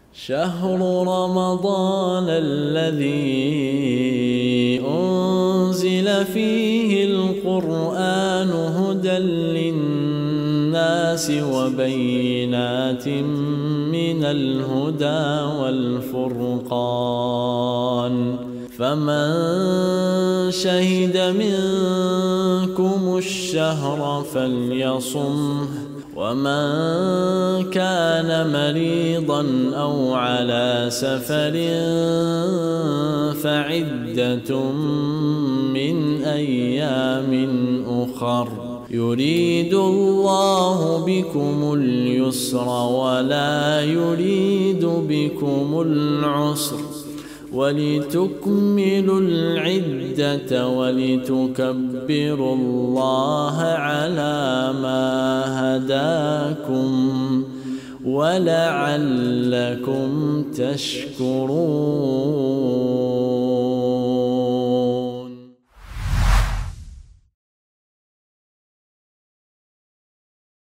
شهر رمضان الذي أنزل فيه القرآن هدى للناس وبينات من الهدى والفرقان فمن شهد منكم الشهر فليصمه ومن كان مريضا أو على سفر فعدة من أيام أخر يريد الله بكم اليسر ولا يريد بكم العسر ولتكملوا العدة ولتكبروا الله على ما هداكم ولعلكم تشكرون.